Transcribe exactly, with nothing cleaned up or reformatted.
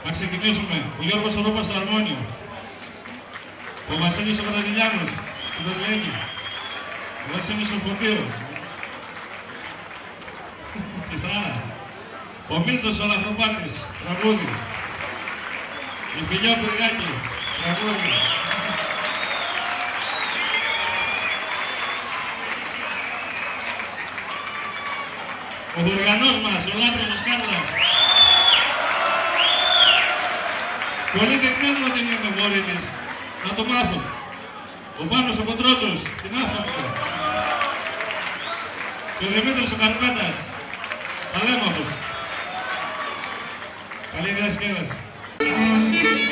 Να ξεκινήσουμε. Ο Γιώργος Ρόπας στο αρμόνιο. Ο Βασίλης ο Βραζιλιάνος στο Βερλέγγι. Ο Βασίλης ο Φωτίρο. Κιθάρα. Ο Μίλτος ο Λαθροπάτης. Τραγούδι. Η Φιλιά Πυργάκη. Τραγούδι. Ο Βουργανός μας, ο Λάτρος ο Σκάρλα. Πολλοί δεν ξέρουν ότι είναι μόρι της. Να το μάθω. Ο Πάνος ο Κοντρότσος, την Άφαυτο. Και ο Δημήτρης ο Καρπέτας. Παλέμαχος. Καλή διασκέδαση.